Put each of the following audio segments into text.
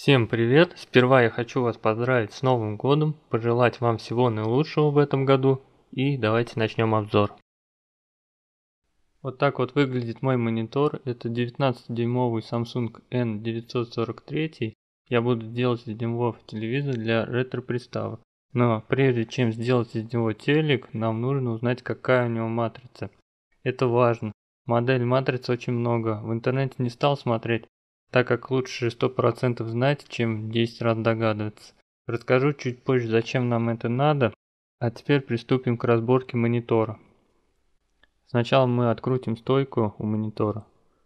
Всем привет! Сперва я хочу вас поздравить с Новым годом, пожелать вам всего наилучшего в этом году и давайте начнем обзор. Вот так вот выглядит мой монитор, это 19-дюймовый Samsung N943, я буду делать из него телевизор для ретро-приставок. Но прежде чем сделать из него телек, нам нужно узнать, какая у него матрица. Это важно. Модель матрицы очень много, в интернете не стал смотреть, так как лучше 100% знать, чем 10 раз догадываться. Расскажу чуть позже, зачем нам это надо, а теперь приступим к разборке монитора. Сначала мы открутим стойку у монитора.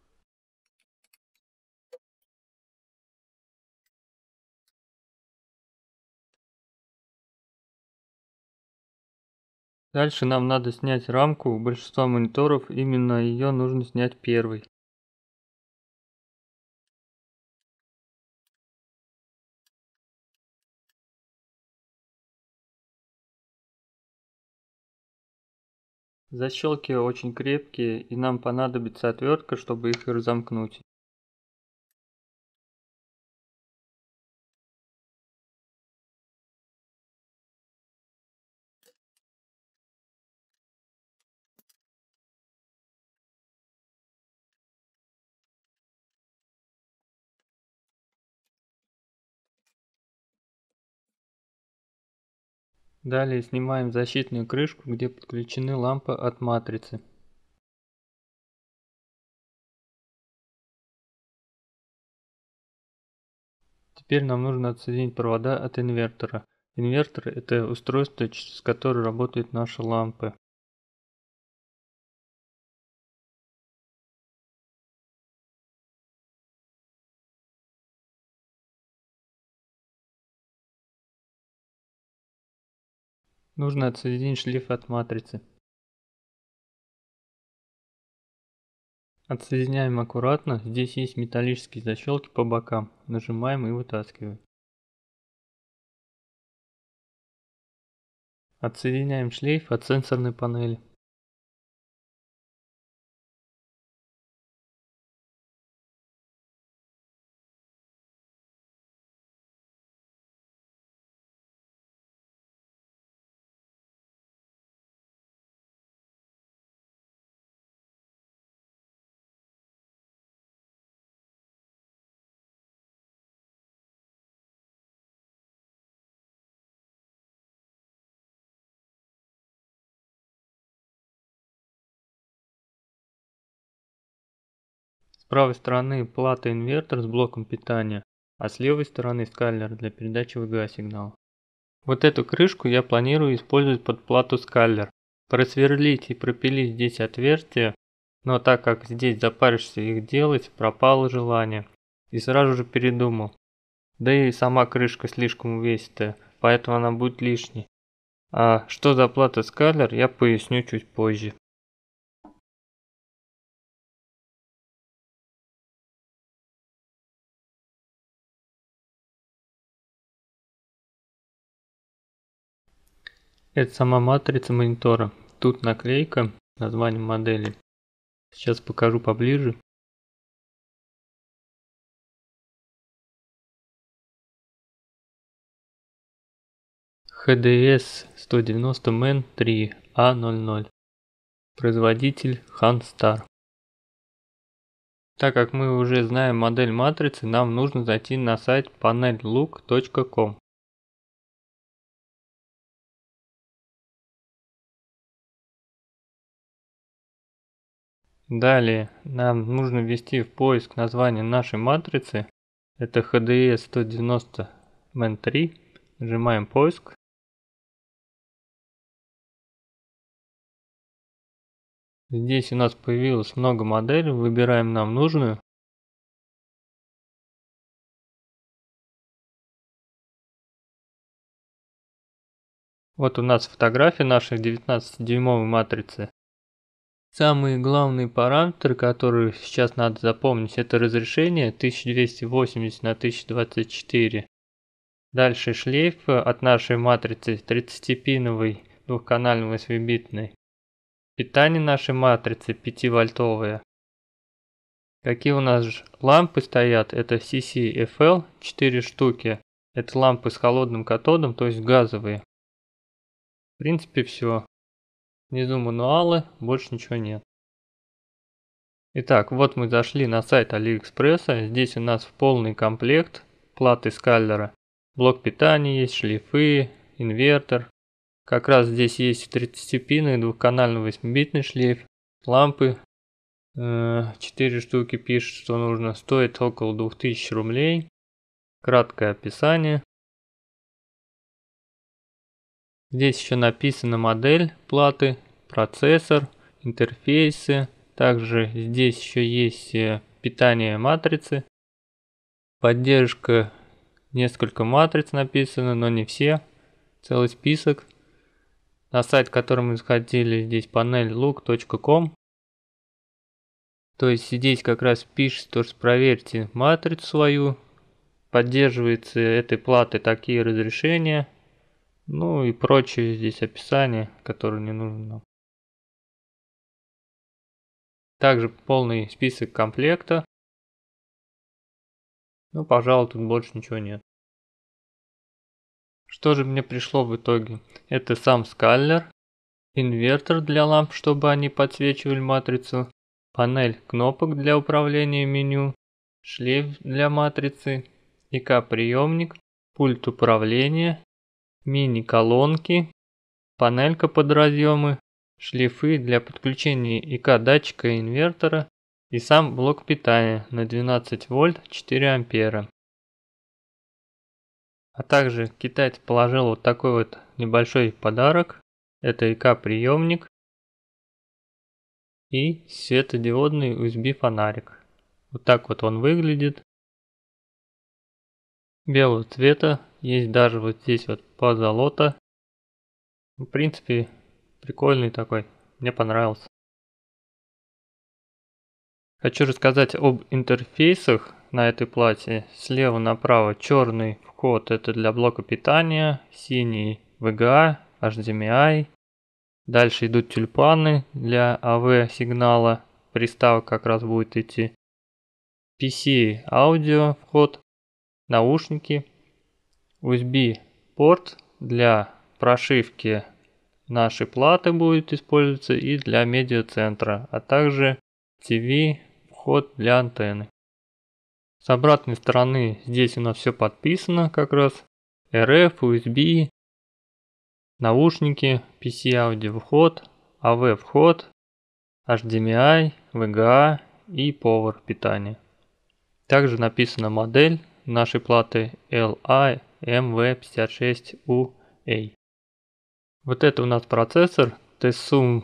Дальше нам надо снять рамку, у большинства мониторов именно ее нужно снять первой. Защелки очень крепкие и нам понадобится отвертка, чтобы их разомкнуть. Далее снимаем защитную крышку, где подключены лампы от матрицы. Теперь нам нужно отсоединить провода от инвертора. Инвертор — это устройство, через которое работают наши лампы. Нужно отсоединить шлейф от матрицы. Отсоединяем аккуратно, здесь есть металлические защелки по бокам. Нажимаем и вытаскиваем. Отсоединяем шлейф от сенсорной панели. С правой стороны плата инвертор с блоком питания, а с левой стороны скайлер для передачи VGA сигнала. Вот эту крышку я планирую использовать под плату скайлер. Просверлить и пропилить здесь отверстия, но так как здесь запаришься их делать, пропало желание. И сразу же передумал. Да и сама крышка слишком увесистая, поэтому она будет лишней. А что за плата скайлер, я поясню чуть позже. Это сама матрица монитора. Тут наклейка с названием модели. Сейчас покажу поближе. HDS 190 MEN 3 A00. Производитель Hanstar. Так как мы уже знаем модель матрицы, нам нужно зайти на сайт panellook.com. Далее нам нужно ввести в поиск название нашей матрицы. Это HDS 190 MEN 3. Нажимаем поиск. Здесь у нас появилось много моделей, выбираем нам нужную. Вот у нас фотография нашей 19-дюймовой матрицы. Самые главные параметры, которые сейчас надо запомнить, это разрешение 1280 на 1024. Дальше шлейф от нашей матрицы 30-пиновый двухканальный 8-битный. Питание нашей матрицы 5-вольтовое. Какие у нас же лампы стоят, это CCFL 4 штуки. Это лампы с холодным катодом, то есть газовые. В принципе все. Внизу мануалы, больше ничего нет. Итак, вот мы зашли на сайт Алиэкспресса. Здесь у нас в полный комплект платы скаллера. Блок питания есть, шлейфы, инвертор. Как раз здесь есть 30-пинный двухканальный 8-битный шлейф. Лампы 4 штуки пишет, что нужно. Стоит около 2000 рублей. Краткое описание. Здесь еще написана модель платы, процессор, интерфейсы. Также здесь еще есть питание матрицы. Поддержка, несколько матриц написано, но не все. Целый список. На сайт, который мы заходили, здесь панель look.com. То есть здесь как раз пишет, что проверьте матрицу свою. Поддерживается этой платой такие разрешения. Ну и прочее здесь описание, которое не нужно нам. Также полный список комплекта. Ну, пожалуй, тут больше ничего нет. Что же мне пришло в итоге? Это сам скаллер, инвертор для ламп, чтобы они подсвечивали матрицу, панель кнопок для управления меню, шлейф для матрицы, ИК-приемник, пульт управления, мини-колонки, панелька под разъемы, шлейфы для подключения ИК-датчика и инвертора и сам блок питания на 12 вольт 4 ампера. А также китаец положил вот такой вот небольшой подарок. Это ИК-приемник и светодиодный USB фонарик. Вот так вот он выглядит. Белого цвета. Есть даже вот здесь вот позолота. В принципе, прикольный такой. Мне понравился. Хочу рассказать об интерфейсах на этой плате. Слева направо черный вход, это для блока питания, синий VGA, HDMI. Дальше идут тюльпаны для AV сигнала. Приставка как раз будет идти. PC аудио вход, наушники, USB порт для прошивки нашей платы будет использоваться и для медиацентра, а также TV вход для антенны. С обратной стороны здесь у нас все подписано как раз. RF, USB, наушники, PC аудио вход, AV вход, HDMI, VGA и Power питание. Также написана модель нашей платы LI-MV56UA. Вот это у нас процессор TESUM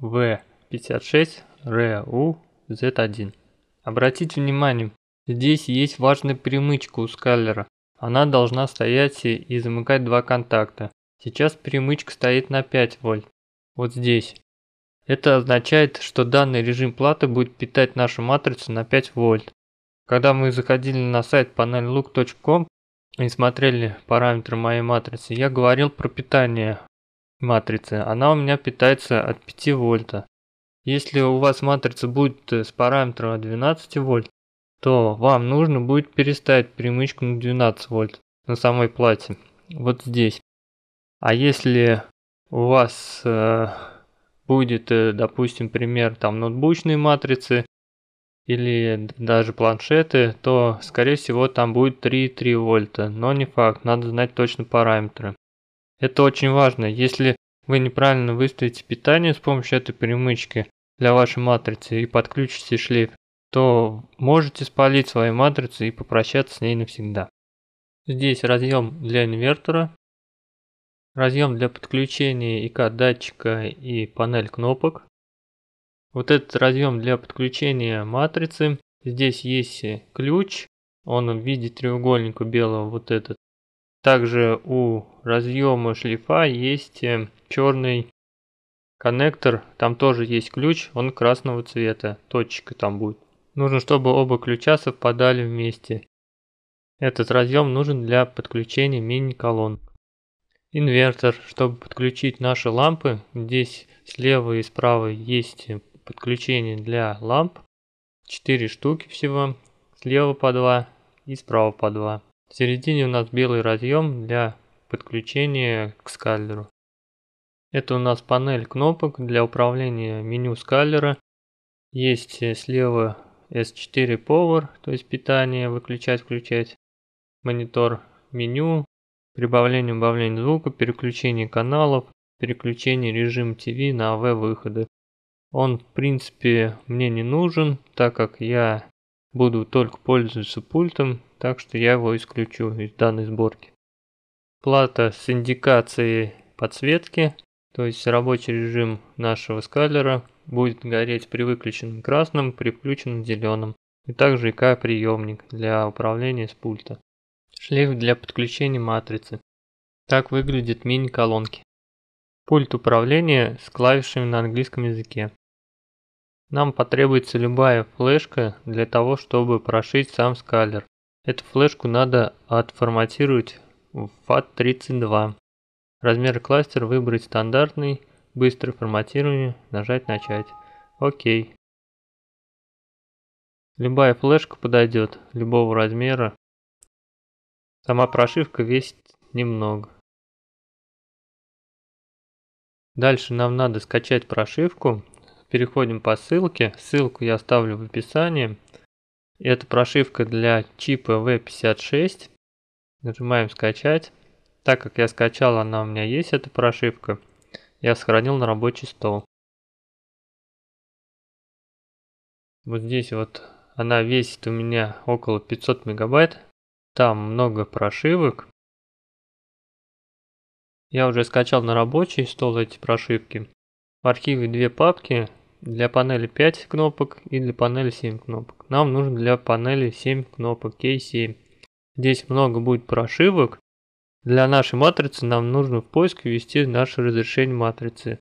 V56RU-Z1. Обратите внимание, здесь есть важная перемычка у скаллера. Она должна стоять и замыкать два контакта. Сейчас перемычка стоит на 5 вольт. Вот здесь. Это означает, что данный режим платы будет питать нашу матрицу на 5 вольт. Когда мы заходили на сайт panellook.com и смотрели параметры моей матрицы, я говорил про питание матрицы. Она у меня питается от 5 вольта. Если у вас матрица будет с параметром от 12 вольт, то вам нужно будет переставить перемычку на 12 вольт на самой плате. Вот здесь. А если у вас будет, допустим, пример там ноутбучной матрицы или даже планшеты, то скорее всего там будет 3,3 вольта, но не факт, надо знать точно параметры. Это очень важно, если вы неправильно выставите питание с помощью этой перемычки для вашей матрицы и подключите шлейф, то можете спалить свою матрицу и попрощаться с ней навсегда. Здесь разъем для инвертора, разъем для подключения ИК-датчика и панель кнопок. Вот этот разъем для подключения матрицы. Здесь есть ключ, он в виде треугольника белого, вот этот. Также у разъема шлейфа есть черный коннектор, там тоже есть ключ, он красного цвета, точка там будет. Нужно, чтобы оба ключа совпадали вместе. Этот разъем нужен для подключения мини-колонок. Инвертор, чтобы подключить наши лампы. Здесь слева и справа есть подключение для ламп. 4 штуки всего, слева по 2 и справа по 2. В середине у нас белый разъем для подключения к скайлеру. Это у нас панель кнопок для управления меню скайлера. Есть слева S4 Power, то есть питание, выключать-включать, монитор, меню, прибавление, убавление звука, переключение каналов, переключение режима TV на AV выходы. Он в принципе мне не нужен, так как я буду только пользоваться пультом, так что я его исключу из данной сборки. Плата с индикацией подсветки, то есть рабочий режим нашего скайлера будет гореть при выключенном красном, при включенном зеленом. И также ИК-приемник для управления с пульта. Шлейф для подключения матрицы. Так выглядят мини-колонки. Пульт управления с клавишами на английском языке. Нам потребуется любая флешка для того, чтобы прошить сам скайлер. Эту флешку надо отформатировать в FAT32. Размер кластера выбрать стандартный, быстрое форматирование, нажать начать. Окей. Любая флешка подойдет, любого размера. Сама прошивка весит немного. Дальше нам надо скачать прошивку. Переходим по ссылке. Ссылку я оставлю в описании. Это прошивка для чипа V56. Нажимаем скачать. Так как я скачал, она у меня есть, эта прошивка. Я сохранил на рабочий стол. Вот здесь вот она весит у меня около 500 мегабайт. Там много прошивок. Я уже скачал на рабочий стол эти прошивки. В архиве две папки. Для панели 5 кнопок и для панели 7 кнопок. Нам нужно для панели 7 кнопок K7. Здесь много будет прошивок. Для нашей матрицы нам нужно в поиске ввести наше разрешение матрицы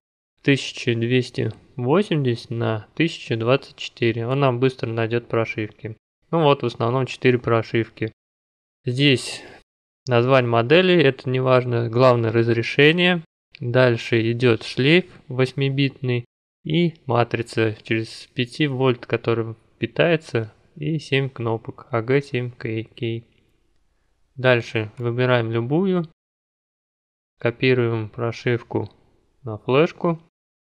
1280 на 1024. Он нам быстро найдет прошивки. Ну вот, в основном 4 прошивки. Здесь название модели, это не важно, главное разрешение. Дальше идет шлейф 8-битный и матрица через 5 вольт, которая питается, и 7 кнопок AG7K. Дальше выбираем любую, копируем прошивку на флешку.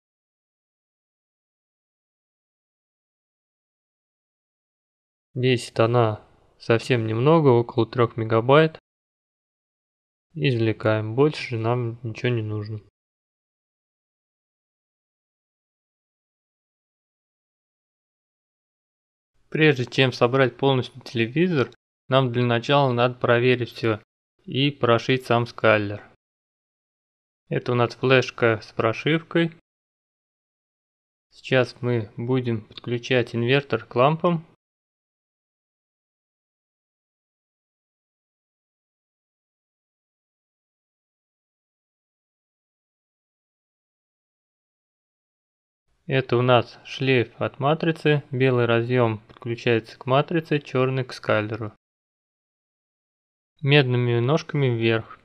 Весит она совсем немного, около 3 мегабайт. Извлекаем, больше нам ничего не нужно. Прежде чем собрать полностью телевизор, нам для начала надо проверить все и прошить сам скайлер. Это у нас флешка с прошивкой. Сейчас мы будем подключать инвертор к лампам. Это у нас шлейф от матрицы, белый разъем подключается к матрице, черный к скайлеру. Медными ножками вверх.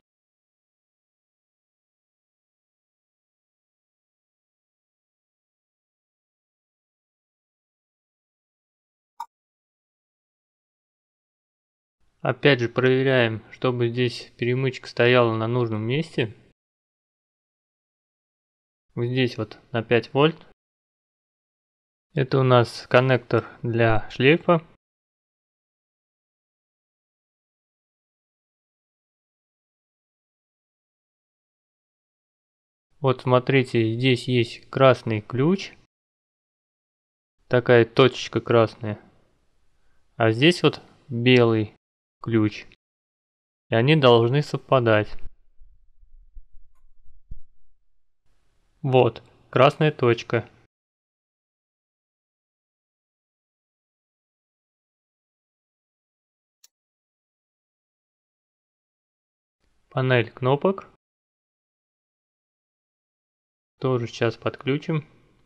Опять же проверяем, чтобы здесь перемычка стояла на нужном месте. Вот здесь вот на 5 вольт. Это у нас коннектор для шлейфа. Вот смотрите, здесь есть красный ключ. Такая точечка красная. А здесь вот белый ключ. И они должны совпадать. Вот, красная точка. Панель кнопок. Тоже сейчас подключим.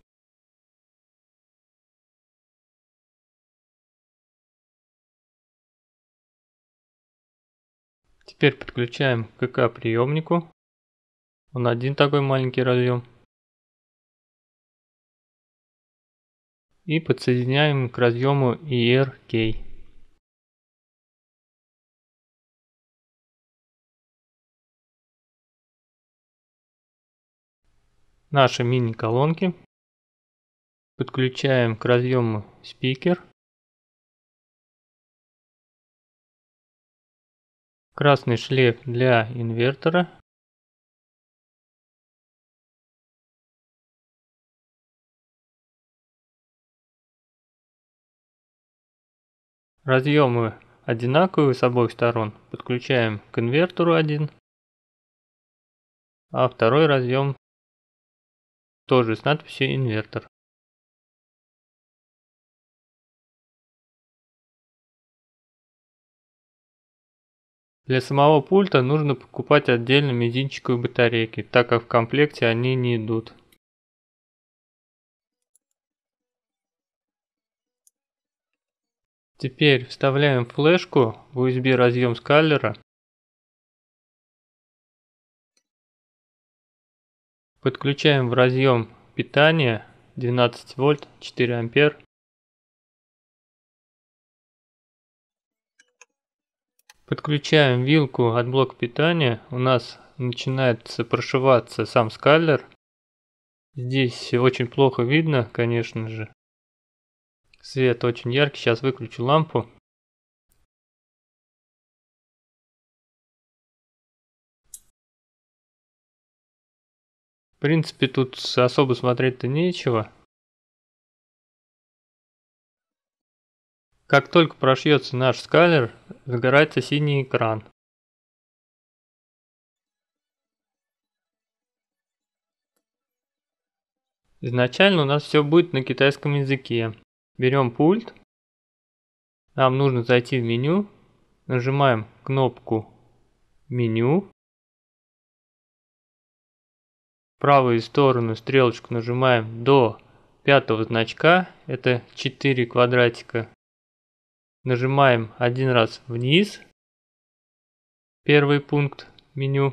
Теперь подключаем к ИК-приемнику. Он один такой маленький разъем. и подсоединяем к разъему ERK. Наши мини-колонки подключаем к разъему спикер. Красный шлейф для инвертора. Разъемы одинаковые с обоих сторон. Подключаем к инвертору один, а второй разъем тоже с надписью инвертор. Для самого пульта нужно покупать отдельно мизинчиковые батарейки, так как в комплекте они не идут. Теперь вставляем флешку в USB разъем скалера. Подключаем в разъем питания 12 вольт 4 ампер. Подключаем вилку от блока питания. У нас начинает прошиваться сам скалер. Здесь очень плохо видно, конечно же. Свет очень яркий. Сейчас выключу лампу. В принципе, тут особо смотреть-то нечего. Как только прошьется наш скалер, загорается синий экран. Изначально у нас все будет на китайском языке. Берем пульт. Нам нужно зайти в меню. Нажимаем кнопку меню. В правую сторону стрелочку нажимаем до пятого значка. Это 4 квадратика. Нажимаем один раз вниз. Первый пункт меню.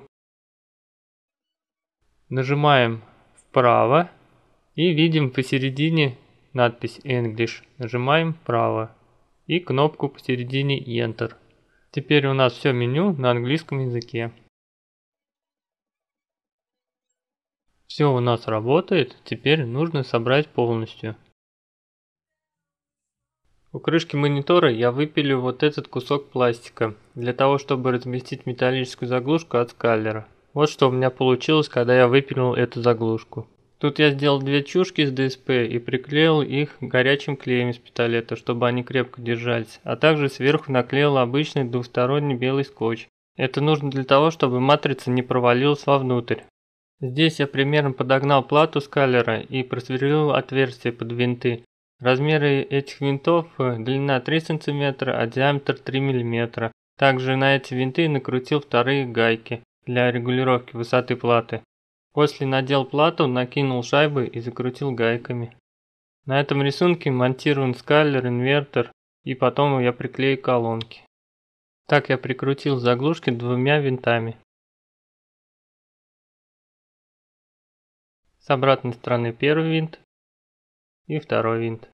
Нажимаем вправо. И видим посередине надпись English. Нажимаем вправо. И кнопку посередине Enter. Теперь у нас все меню на английском языке. Все у нас работает. Теперь нужно собрать полностью. У крышки монитора я выпилю вот этот кусок пластика, для того чтобы разместить металлическую заглушку от скалера. Вот что у меня получилось, когда я выпилил эту заглушку. Тут я сделал две чушки с ДСП и приклеил их горячим клеем из пистолета, чтобы они крепко держались, а также сверху наклеил обычный двухсторонний белый скотч. Это нужно для того, чтобы матрица не провалилась вовнутрь. Здесь я примерно подогнал плату скалера и просверлил отверстия под винты. Размеры этих винтов: длина 3 см, а диаметр 3 мм. Также на эти винты накрутил вторые гайки для регулировки высоты платы. После надел плату, накинул шайбы и закрутил гайками. На этом рисунке монтирован скалер, инвертор, и потом я приклею колонки. Так я прикрутил заглушки двумя винтами. С обратной стороны первый винт и второй винт.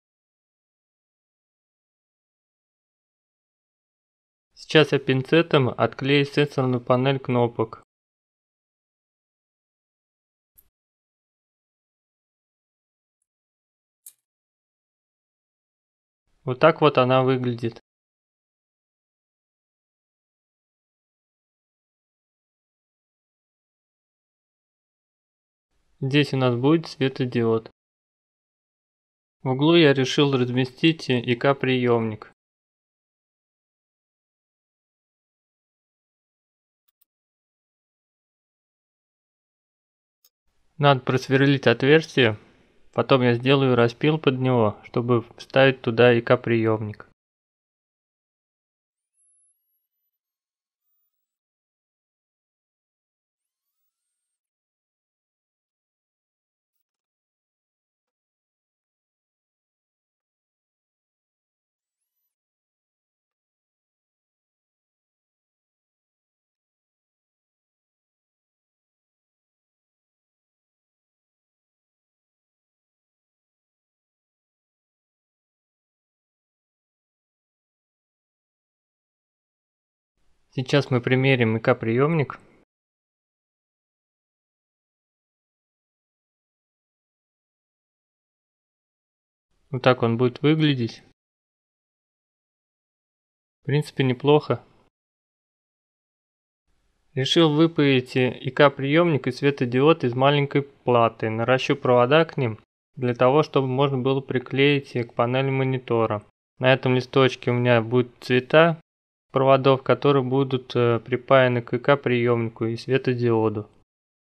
Сейчас я пинцетом отклею сенсорную панель кнопок. Вот так вот она выглядит. Здесь у нас будет светодиод. В углу я решил разместить ИК-приемник. Надо просверлить отверстие, потом я сделаю распил под него, чтобы вставить туда ИК-приемник. Сейчас мы примерим ИК-приемник. Вот так он будет выглядеть. В принципе, неплохо. Решил выпаять ИК-приемник и светодиод из маленькой платы. Наращу провода к ним, для того, чтобы можно было приклеить к панели монитора. На этом листочке у меня будут цвета проводов, которые будут припаяны к ИК-приемнику и светодиоду.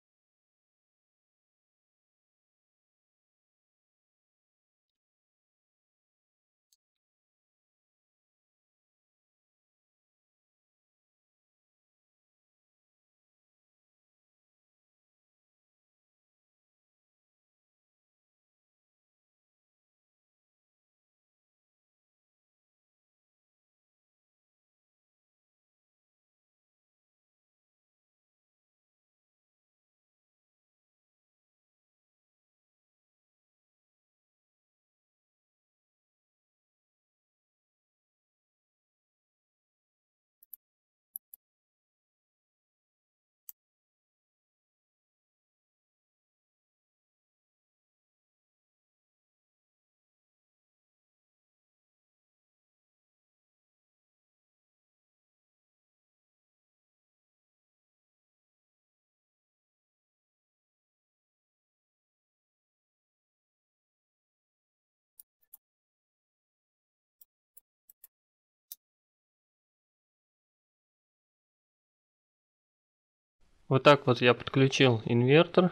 Вот так вот я подключил инвертор.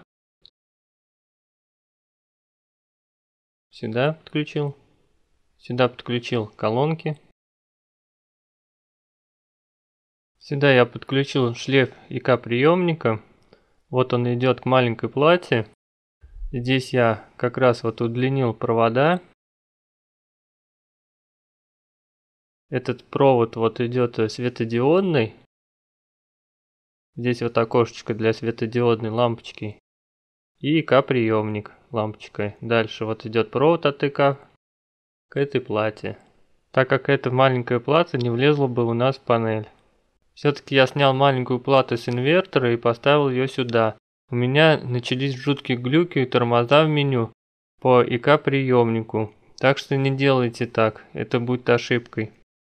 Сюда подключил. Сюда подключил колонки. Сюда я подключил шлейф ИК-приемника. Вот он идет к маленькой плате. Здесь я как раз вот удлинил провода. Этот провод вот идет светодиодный. Здесь вот окошечко для светодиодной лампочки. И ИК-приемник лампочкой. Дальше вот идет провод от ИК к этой плате. Так как эта маленькая плата не влезла бы у нас в панель. Все-таки я снял маленькую плату с инвертора и поставил ее сюда. У меня начались жуткие глюки и тормоза в меню по ИК-приемнику. Так что не делайте так, это будет ошибкой.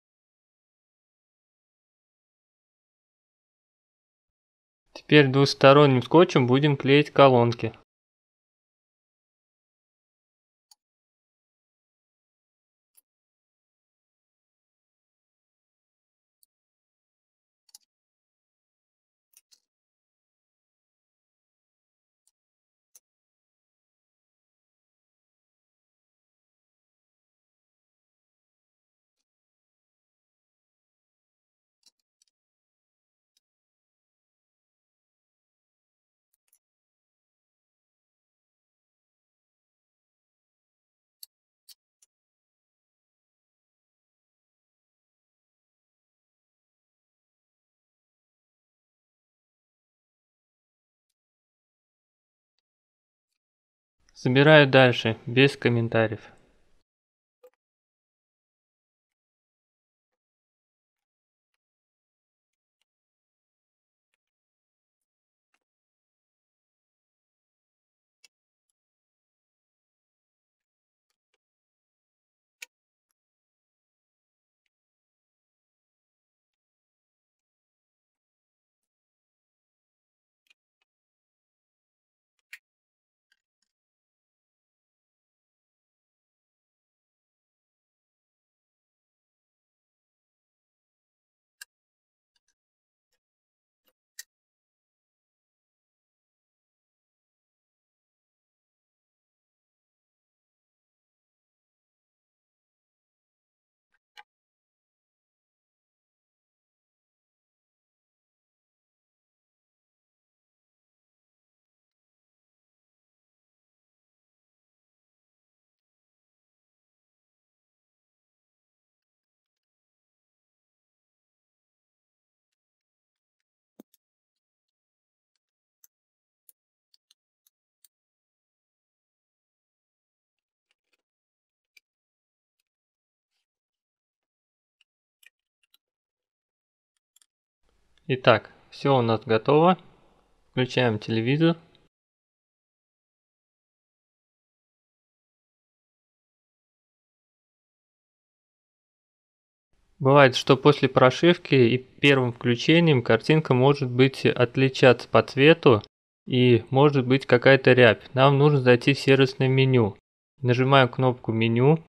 Теперь двусторонним скотчем будем клеить колонки. Собираю дальше, без комментариев. Итак, все у нас готово. Включаем телевизор. Бывает, что после прошивки и первым включением картинка может быть отличаться по цвету и может быть какая-то рябь. Нам нужно зайти в сервисное меню. Нажимаем кнопку меню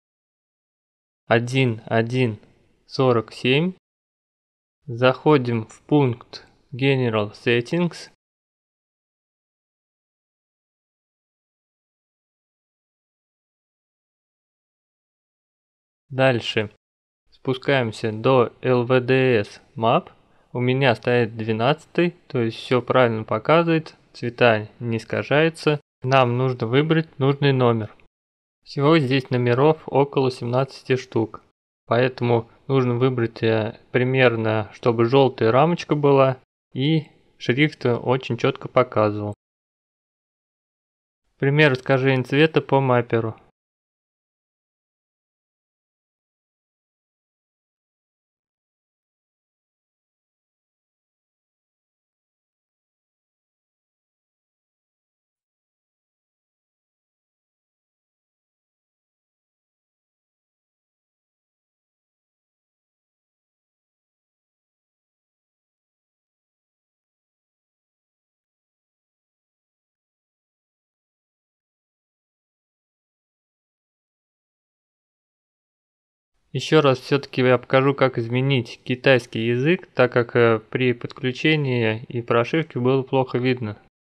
1.1.47. Заходим в пункт General Settings. Дальше спускаемся до LVDS Map. У меня стоит 12, то есть все правильно показывает, цвета не искажаются. Нам нужно выбрать нужный номер. Всего здесь номеров около 17 штук. Поэтому нужно выбрать примерно, чтобы желтая рамочка была и шрифт очень четко показывал. Пример искажения цвета по мапперу. Еще раз все-таки я покажу, как изменить китайский язык, так как при подключении и прошивке было плохо видно.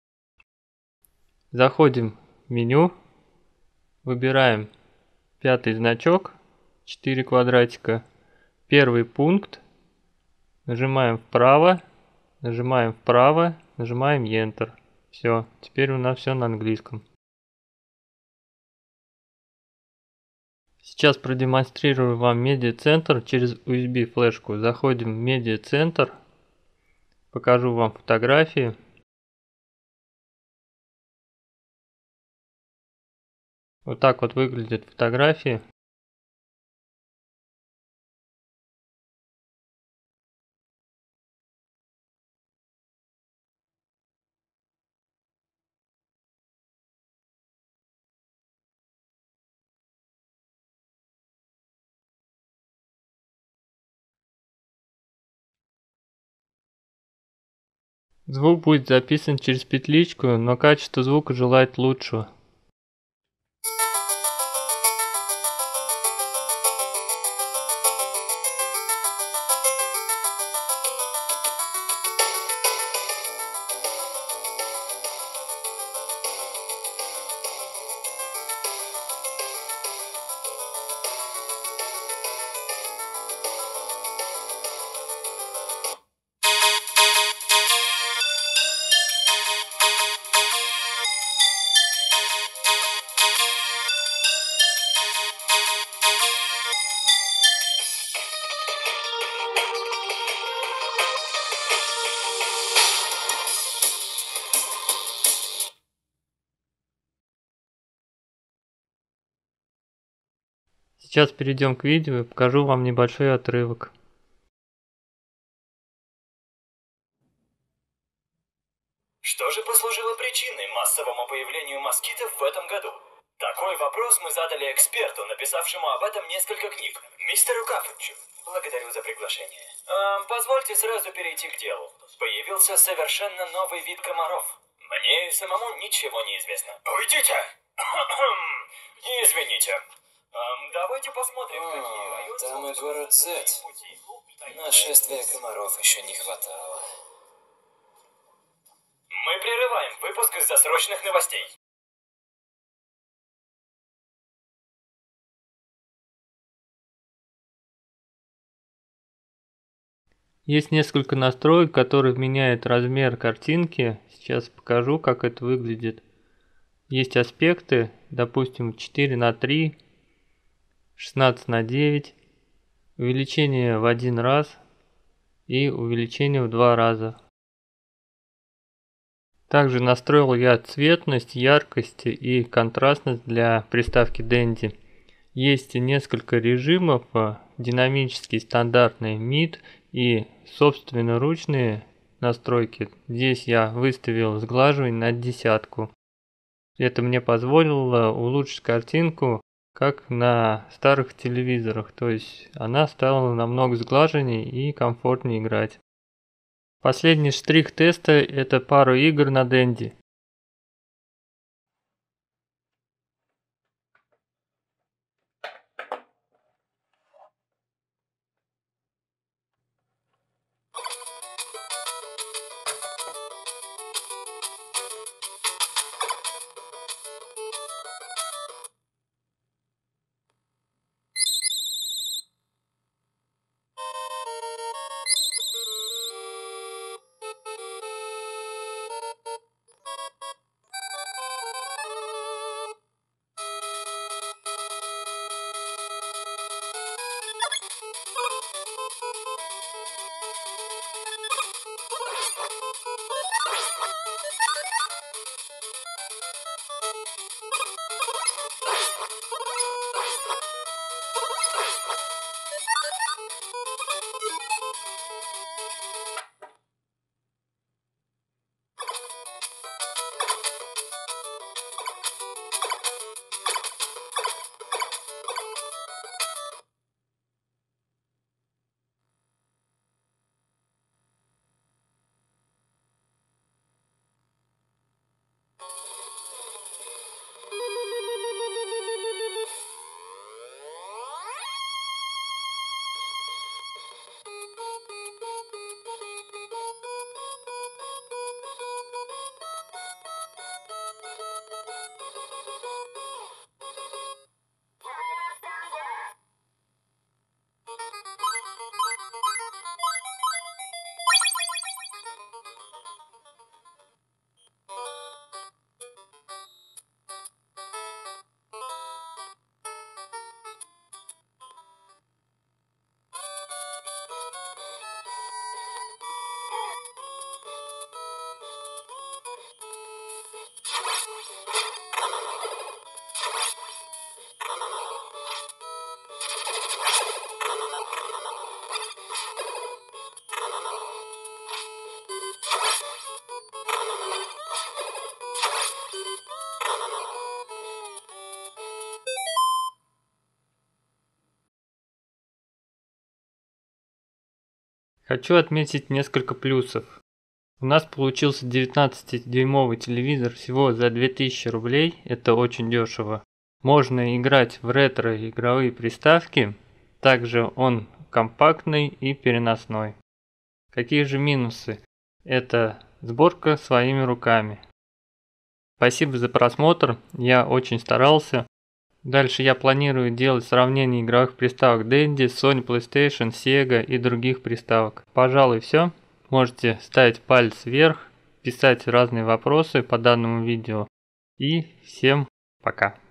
Заходим в меню, выбираем пятый значок, 4 квадратика, первый пункт, нажимаем вправо, нажимаем Enter. Все, теперь у нас все на английском. Сейчас продемонстрирую вам медиа-центр через USB флешку. Заходим в медиа-центр, покажу вам фотографии. Вот так вот выглядят фотографии. Звук будет записан через петличку, но качество звука желает лучшего. Сейчас перейдем к видео и покажу вам небольшой отрывок. Что же послужило причиной массовому появлению москитов в этом году? Такой вопрос мы задали эксперту, написавшему об этом несколько книг, мистеру Кафричу. Благодарю за приглашение. Позвольте сразу перейти к делу. Появился совершенно новый вид комаров. Мне самому ничего не известно. Уйдите! Извините. Давайте посмотрим, какие районы... Там и город Z. Нашествия комаров еще не хватало. Мы прерываем выпуск из-за срочных новостей. Есть несколько настроек, которые меняют размер картинки. Сейчас покажу, как это выглядит. Есть аспекты, допустим, 4:3, 16:9, увеличение в 1 раз и увеличение в 2 раза. Также настроил я цветность, яркость и контрастность для приставки Dendy. Есть несколько режимов: динамический, стандартный, mid и собственноручные настройки. Здесь я выставил сглаживание на 10. Это мне позволило улучшить картинку, как на старых телевизорах. То есть она стала намного сглаженнее и комфортнее играть. Последний штрих теста — это пару игр на Dendy. Хочу отметить несколько плюсов. У нас получился 19-дюймовый телевизор всего за 2000 рублей, это очень дешево. Можно играть в ретро-игровые приставки, также он компактный и переносной. Какие же минусы? Это сборка своими руками. Спасибо за просмотр, я очень старался. Дальше я планирую делать сравнение игровых приставок Dendy, Sony PlayStation, Sega и других приставок. Пожалуй, все. Можете ставить палец вверх, писать разные вопросы по данному видео. И всем пока.